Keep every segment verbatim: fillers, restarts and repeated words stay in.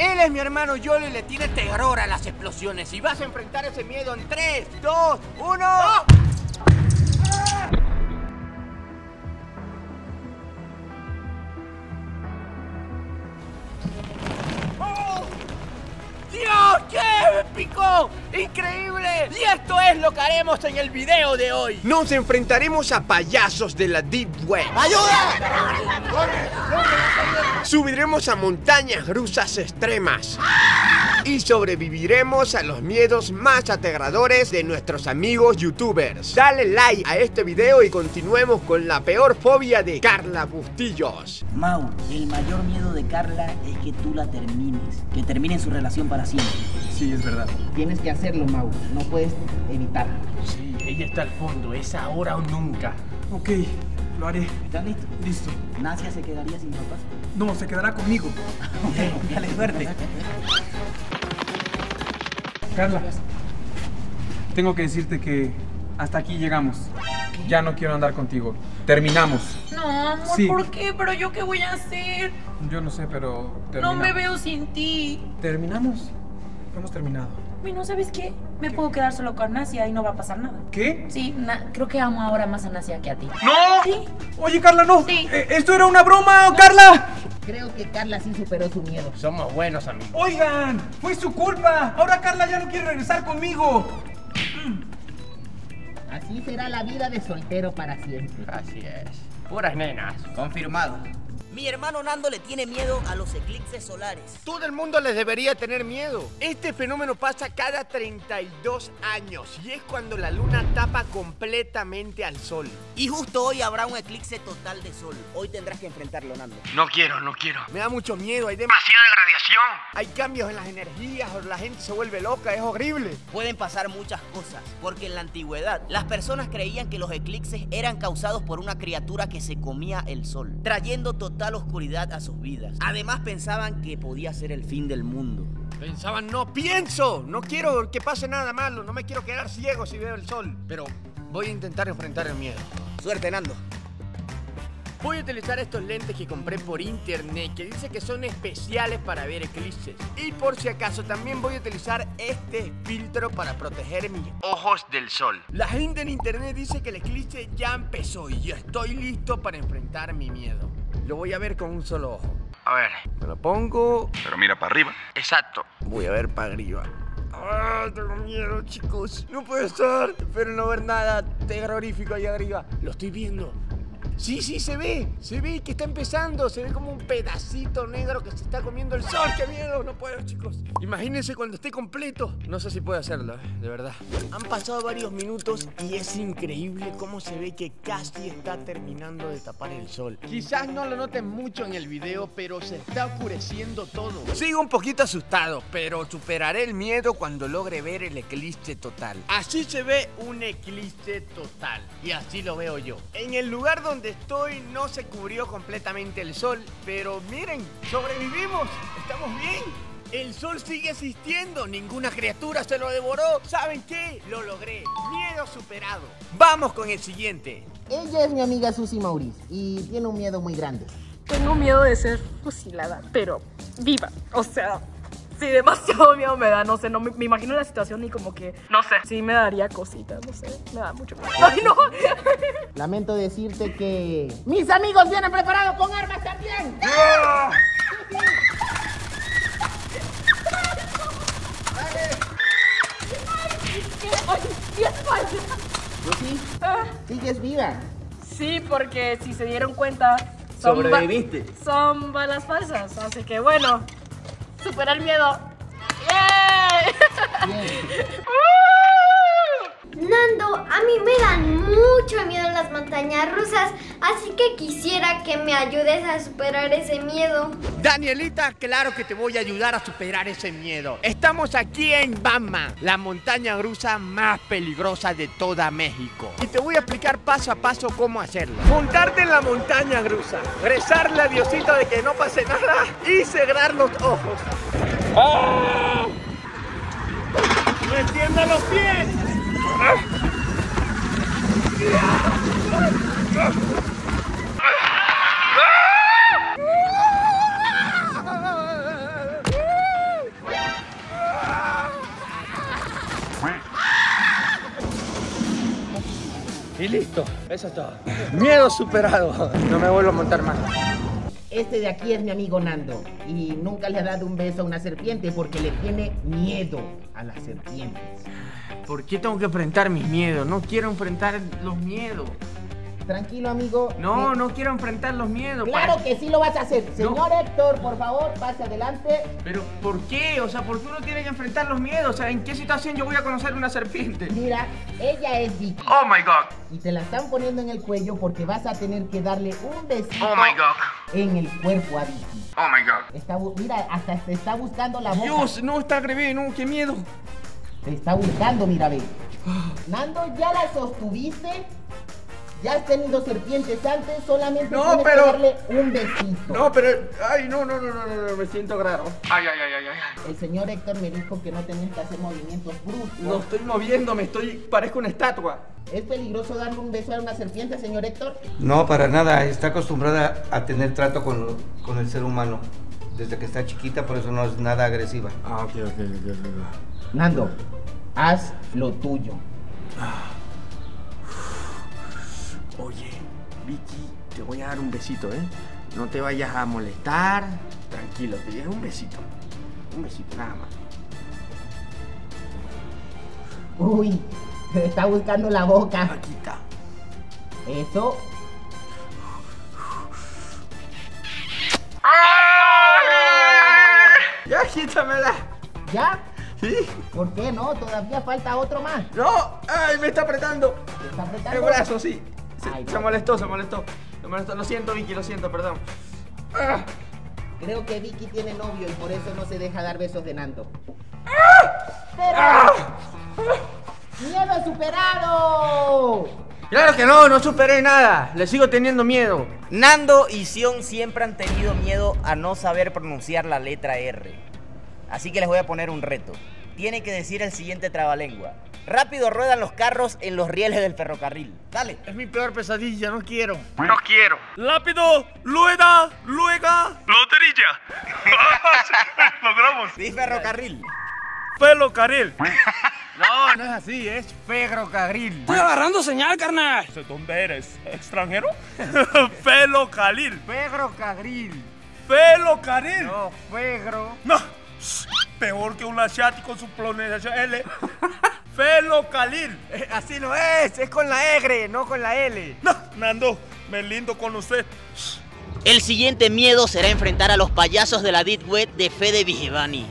Él es mi hermano Yolo y le tiene terror a las explosiones. Y vas a enfrentar ese miedo en tres, dos, uno... ¡Oh! ¡Dios! ¡Qué épico! ¡Increíble! Y esto es lo que haremos en el video de hoy. Nos enfrentaremos a payasos de la Deep Web. ¡Ayuda! Subiremos a montañas rusas extremas. Y sobreviviremos a los miedos más aterradores de nuestros amigos youtubers. Dale like a este video y continuemos con la peor fobia de Carla Bustillos. Mau, el mayor miedo de Carla es que tú la termines. Que terminen su relación para siempre. Sí, es verdad. Tienes que hacerlo, Mau. No puedes evitarlo. Sí, ella está al fondo. Es ahora o nunca. Ok, lo haré. ¿Estás listo? Listo. ¿Nasia se quedaría sin papás? No, se quedará conmigo. Ok, dale suerte. Carla, tengo que decirte que hasta aquí llegamos. Ya no quiero andar contigo. Terminamos. No, amor, Sí. ¿por qué? ¿Pero yo qué voy a hacer? Yo no sé, pero No terminamos. me veo sin ti. ¿Terminamos? Hemos terminado. Bueno, ¿sabes qué? Me puedo quedar solo con Nasia y no va a pasar nada. ¿Qué? Sí, na- creo que amo ahora más a Nasia que a ti. ¡No! Sí. Oye, Carla, no. Sí. Eh, ¿Esto era una broma, Carla? Creo que Carla sí superó su miedo. Somos buenos amigos. Oigan, fue su culpa. Ahora Carla ya no quiere regresar conmigo. Así será la vida de soltero para siempre. Así es. Puras nenas. Confirmado. Mi hermano Nando le tiene miedo a los eclipses solares. Todo el mundo les debería tener miedo. Este fenómeno pasa cada treinta y dos años y es cuando la luna tapa completamente al sol. Y justo hoy habrá un eclipse total de sol. Hoy tendrás que enfrentarlo, Nando. No quiero, no quiero. Me da mucho miedo, hay demasiada radiación. Hay cambios en las energías, la gente se vuelve loca, es horrible. Pueden pasar muchas cosas, porque en la antigüedad las personas creían que los eclipses eran causados por una criatura que se comía el sol, trayendo total oscuridad a sus vidas. Además pensaban que podía ser el fin del mundo. Pensaban, no pienso, no quiero que pase nada malo, no me quiero quedar ciego si veo el sol. Pero voy a intentar enfrentar el miedo. Suerte, Nando. Voy a utilizar estos lentes que compré por internet, que dice que son especiales para ver eclipses. Y por si acaso también voy a utilizar este filtro para proteger mis ojos del sol. La gente en internet dice que el eclipse ya empezó y yo estoy listo para enfrentar mi miedo. Lo voy a ver con un solo ojo. A ver, me lo pongo... Pero mira para arriba. Exacto. Voy a ver para arriba. ¡Ah! Tengo miedo, chicos. No puede ser. Espero no ver nada terrorífico ahí arriba. Lo estoy viendo. Sí, sí, se ve, se ve que está empezando, se ve como un pedacito negro que se está comiendo el sol. ¡Qué miedo! No puedo, chicos. Imagínense cuando esté completo. No sé si puedo hacerlo, de verdad. Han pasado varios minutos y es increíble cómo se ve que casi está terminando de tapar el sol. Quizás no lo noten mucho en el video, pero se está oscureciendo todo. Sigo un poquito asustado, pero superaré el miedo cuando logre ver el eclipse total. Así se ve un eclipse total, y así lo veo yo. En el lugar donde estoy no se cubrió completamente el sol, pero miren, sobrevivimos, estamos bien. El sol sigue existiendo, ninguna criatura se lo devoró. ¿Saben qué? Lo logré, miedo superado. Vamos con el siguiente. Ella es mi amiga Susi Maurice y tiene un miedo muy grande. Tengo miedo de ser fusilada, pero viva, o sea... Sí, demasiado miedo me da, no sé, no me, me imagino la situación y como que, no sé, sí me daría cositas, no sé, me da mucho miedo. ¡Ay, no! Lamento decirte que... ¡mis amigos vienen preparados con armas también! ¡Ah! ¡Y espalda! Susi, Ah, sigues viva. sí, porque si se dieron cuenta, son, ba- Sobreviviste. son balas falsas, así que bueno, superar el miedo. ¡Yay! Bien. Nando, a mí me dan mucho miedo las montañas rusas, así que quisiera que me ayudes a superar ese miedo. Danielita, claro que te voy a ayudar a superar ese miedo. Estamos aquí en Bama, la montaña rusa más peligrosa de toda México. Y te voy a explicar paso a paso cómo hacerlo. Montarte en la montaña rusa, rezarle a Diosito de que no pase nada y cerrar los ojos. ¡Ah! ¡Metiendo los pies! Y listo, eso es todo. Miedo superado. No me vuelvo a montar más. Este de aquí es mi amigo Nando y nunca le ha dado un beso a una serpiente porque le tiene miedo a las serpientes. ¿Por qué tengo que enfrentar mis miedos? No quiero enfrentar los miedos. Tranquilo, amigo. No, Eh, no quiero enfrentar los miedos. Claro ¿Para? que sí lo vas a hacer. Señor No. Héctor, por favor, pase adelante. Pero ¿por qué? O sea, ¿por qué uno tiene que enfrentar los miedos? O sea, ¿en qué situación yo voy a conocer una serpiente? Mira, ella es Vicky. Oh my god. Y te la están poniendo en el cuello porque vas a tener que darle un besito Oh my god. en el cuerpo a Vicky. Oh my god. Está bu- mira, hasta te está buscando la boca. Dios, no, está al revés, no, qué miedo. Te está buscando, mira, ve. Nando, ¿ya la sostuviste? ¿Ya has tenido serpientes antes? Solamente No, tienes pero- que darle un besito. No, pero, ay, no, no, no, no, no, no, me siento raro. Ay, ay, ay, ay, ay. El señor Héctor me dijo que no tenías que hacer movimientos bruscos. No estoy moviéndome, estoy, parezco una estatua. ¿Es peligroso darle un beso a una serpiente, señor Héctor? No, para nada. Está acostumbrada a tener trato con, con el ser humano. Desde que está chiquita, por eso no es nada agresiva. Ah, ok, ok, ok, ok. Nando, haz lo tuyo. Oye, Vicky, te voy a dar un besito, ¿eh? No te vayas a molestar. Tranquilo, te llevo un besito. Un besito, nada más. Uy, te está buscando la boca. Aquí está. Eso. Ya, quítamela. ¿Ya? ¿Sí? ¿Por qué no? Todavía falta otro más. No, ay, me está apretando. ¿Te está El apretando? brazo, sí. Se, Ay, se no. molestó, se molestó. Se molestó. Lo siento, Vicky, lo siento, perdón. Ah. Creo que Vicky tiene novio y por eso no se deja dar besos de Nando. Ah. ¡Miedo superado! Claro que no, no superé nada. Le sigo teniendo miedo. Nando y Sion siempre han tenido miedo a no saber pronunciar la letra R. Así que les voy a poner un reto. Tienen que decir el siguiente trabalengua. Rápido ruedan los carros en los rieles del ferrocarril. Dale. Es mi peor pesadilla, no quiero. No quiero. Lápido, lueda, luega, lotería. Logramos. Sí, ferrocarril. Pelo carril. No, no es así, es ferrocarril. Estoy agarrando señal, carnal. ¿De dónde eres? ¿Extranjero? Pelo carril. Ferrocarril. Pelo carril. No, ferro. No. Peor que un asiático con su pronunciación L. Pelo carril. Eh, Así no es, es con la R, no con la L. No, Nando, me lindo con usted. El siguiente miedo será enfrentar a los payasos de la Deep Web de Fede Vigevani.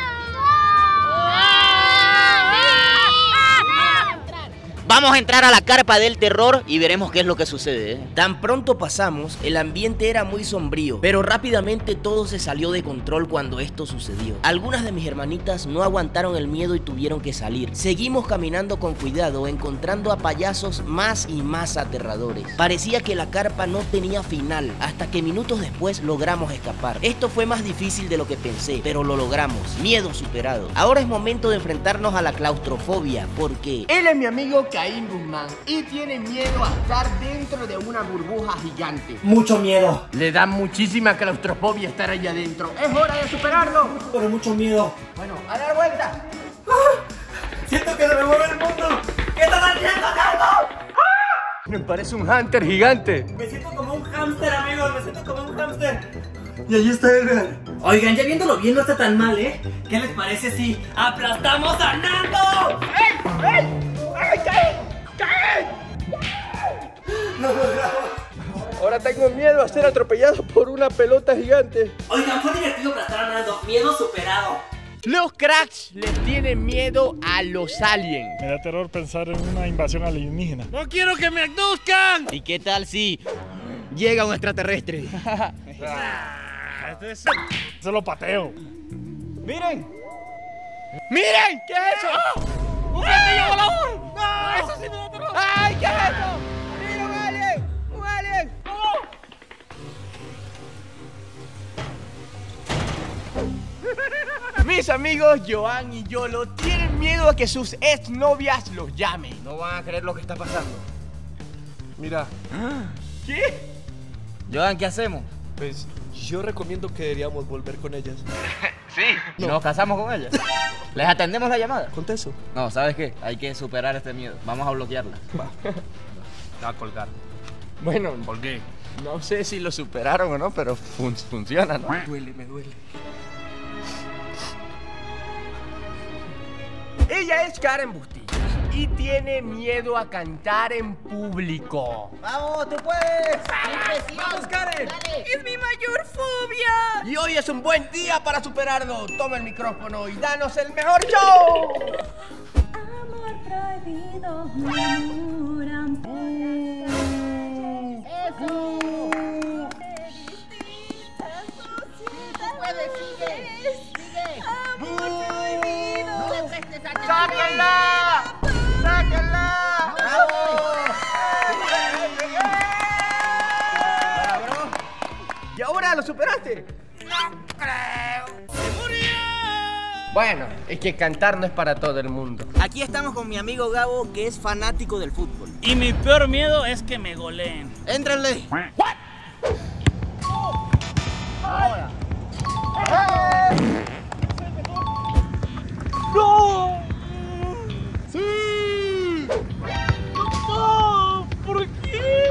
Vamos a entrar a la carpa del terror y veremos qué es lo que sucede, ¿eh? Tan pronto pasamos, el ambiente era muy sombrío, pero rápidamente todo se salió de control cuando esto sucedió. Algunas de mis hermanitas no aguantaron el miedo y tuvieron que salir. Seguimos caminando con cuidado, encontrando a payasos más y más aterradores. Parecía que la carpa no tenía final, hasta que minutos después logramos escapar. Esto fue más difícil de lo que pensé, pero lo logramos. Miedo superado. Ahora es momento de enfrentarnos a la claustrofobia, porque... Él es mi amigo Caín Guzmán y tiene miedo a estar dentro de una burbuja gigante. Mucho miedo, Le da muchísima claustrofobia estar allá adentro. ¡Es hora de superarlo! pero mucho miedo. Bueno, a dar vuelta. Siento que se me mueve el mundo. ¿Qué estás haciendo, Nando? Me parece un hunter gigante. Me siento como un hámster, amigos. Me siento como un hámster. Y ahí está Edgar. Oigan, ya viéndolo bien no está tan mal, ¿eh? ¿Qué les parece si aplastamos a Nando? ¡Ey! ¡Ey! ¡Ay, caí! ¡Caí! ¡Lo logramos! Ahora tengo miedo a ser atropellado por una pelota gigante. Oigan, fue divertido aplastar a Nando. Miedo superado. Los cracks les tienen miedo a los aliens. Me da terror pensar en una invasión alienígena. ¡No quiero que me abduzcan! ¿Y qué tal si llega un extraterrestre? Este es... Se lo pateo. ¡Miren! ¡Miren! ¿Qué es eso? ¡Un platillo volador! ¡No! ¡Eso sí me da terror! ¡Ay, qué es eso! ¡Mira, un alien! ¡Un alien! ¡No! Mis amigos Joan y Yolo tienen miedo a que sus exnovias los llamen. No van a creer lo que está pasando. Mira, ¿Qué? Joan, ¿qué hacemos? Pues yo recomiendo que deberíamos volver con ellas. Sí. ¿Y nos casamos con ellas? ¿Les atendemos la llamada? Contesto. No, ¿sabes qué? Hay que superar este miedo. Vamos a bloquearla. La voy a colgar. Bueno, ¿Por qué? no sé si lo superaron o no, pero fun funciona, ¿no? Duele, me duele. Ella es Karen Bustillos y tiene miedo a cantar en público. ¡Vamos, tú puedes! ¡Vamos, Karen! ¡Dale! ¡Es mi mayor fobia! Y hoy es un buen día para superarlo. Toma el micrófono y danos el mejor show. Amor prohibido, murmuran ¡Eso! ¡Tú puedes! ¡Sigue! ¡Sigue! Amor prohibido. ¡No le prestes atención! ¡Sáquenla! ¡Sáquenla! ¡Bravo! ¿Y ahora lo superaste? No creo. ¡Se murió! Bueno, es que cantar no es para todo el mundo. Aquí estamos con mi amigo Gabo, que es fanático del fútbol. Y mi peor miedo es que me goleen. ¡Éntrenle! ¡No! ¡Sí! ¡No! ¿Por qué?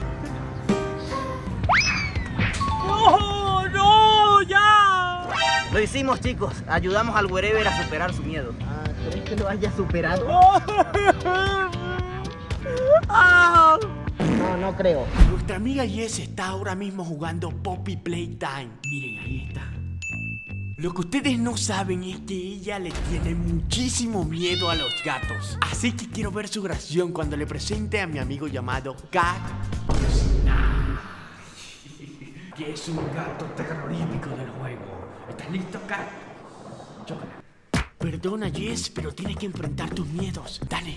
¡No! ¡No! ¡Ya! Lo hicimos, chicos. Ayudamos al wherever a superar su miedo. Ah, ¿crees que lo haya superado? ¡Ah! No, no creo. Nuestra amiga Jess está ahora mismo jugando Poppy Playtime. Miren, ahí está. Lo que ustedes no saben es que ella le tiene muchísimo miedo a los gatos. Así que quiero ver su reacción cuando le presente a mi amigo llamado Cat Snap, que es un gato terrorífico del juego. ¿Estás listo, Cat? Chócala. Perdona, Jess, pero tienes que enfrentar tus miedos. Dale.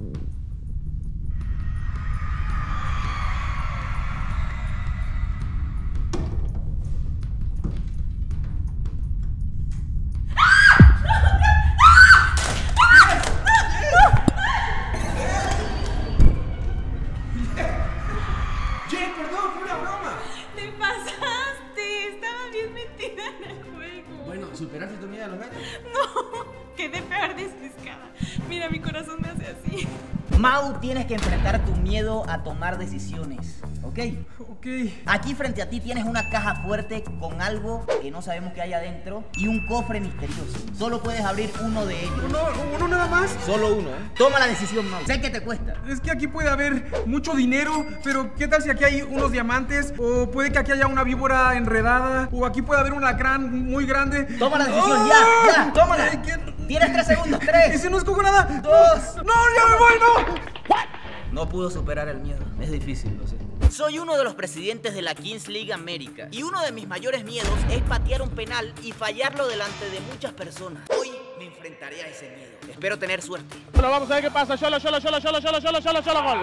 Te pasaste. Estaba bien metida en el juego. Bueno, ¿superaste tu miedo a los gatos? No, quedé peor despiscada. Mira, mi corazón me hace así. Mau, tienes que enfrentar tu miedo a tomar decisiones, ¿ok? Ok. Aquí frente a ti tienes una caja fuerte con algo que no sabemos qué hay adentro y un cofre misterioso. Solo puedes abrir uno de ellos. ¿Uno, uno nada más? Solo uno, ¿eh? Toma la decisión, Mau. Sé que te cuesta. Es que aquí puede haber mucho dinero, pero ¿qué tal si aquí hay unos diamantes? O puede que aquí haya una víbora enredada, o aquí puede haber un alacrán muy grande. Toma la decisión, ¡Oh! ya, ya, tómala. Ay, ¿qué? Tienes tres segundos, tres. Ese no escojo nada. Dos. No, ya me voy, no. No pudo superar el miedo. Es difícil, lo sé. Soy uno de los presidentes de la Kings League América y uno de mis mayores miedos es patear un penal y fallarlo delante de muchas personas. Hoy me enfrentaré a ese miedo. Espero tener suerte. Bueno, vamos a ver qué pasa. Solo, solo, solo, solo, solo, solo, solo, solo, gol.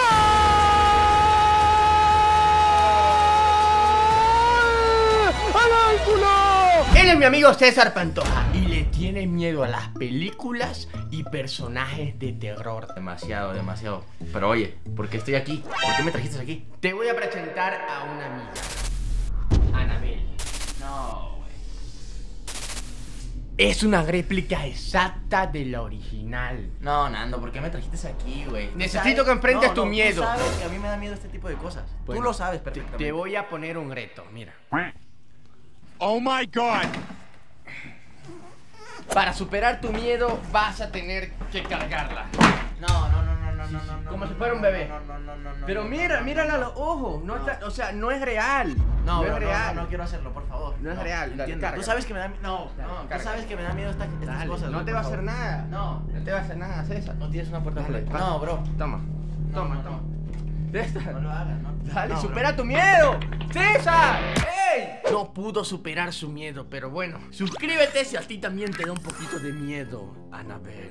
¡Al ángulo! Él es mi amigo César Pantoja y le tiene miedo a las películas y personajes de terror. Demasiado, demasiado. Pero oye, ¿por qué estoy aquí? ¿Por qué me trajiste aquí? Te voy a presentar a una amiga, Anabel. No, güey. Es una réplica exacta de la original. No, Nando, ¿por qué me trajiste aquí, güey? Necesito que enfrentes No, tu no, miedo. Tú sabes que a mí me da miedo este tipo de cosas. Bueno, Tú lo sabes te, perfectamente. te voy a poner un reto, mira. Oh my God. Para superar tu miedo vas a tener que cargarla. No, no, no, no, no, no, no. Como no, si fuera un no, bebé. No, no, no, no, no. Pero no, mira, no, mírala a no, los ojos. No, no. está, o sea, no es real. No, no bro, es no, real. no, no quiero hacerlo, por favor. No es real, dale, entiendo. carga. Tú sabes que me da miedo. No, Dale, no, tú carga. sabes que me da miedo estas, estas Dale, cosas. no güey, te por va a hacer favor. nada. No, No te va a hacer nada, César. no tienes una puerta Dale, por pasa. No, bro. Toma. Toma, no, toma. no. César. No lo hagas, no. Dale, No, supera bro. tu miedo. ¡César! ¡Ey! No pudo superar su miedo, pero bueno. Suscríbete si a ti también te da un poquito de miedo, Anabel.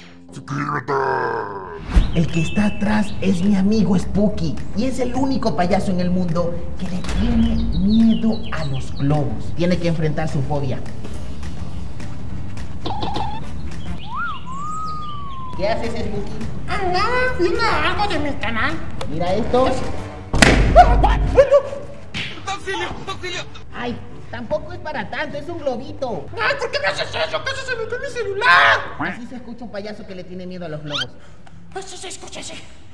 El que está atrás es mi amigo Spooky y es el único payaso en el mundo que le tiene miedo a los globos. Tiene que enfrentar su fobia. ¿Qué haces, Spooky? Ah, nada, viendo algo de mi canal. Mira esto. ¡Auxilio! ¡Auxilio! Ay, tampoco es para tanto, es un globito. ¡Ay, ¿por qué me haces eso? ¿Qué se me cae mi celular? Así se escucha un payaso que le tiene miedo a los globos. Eso se escucha así.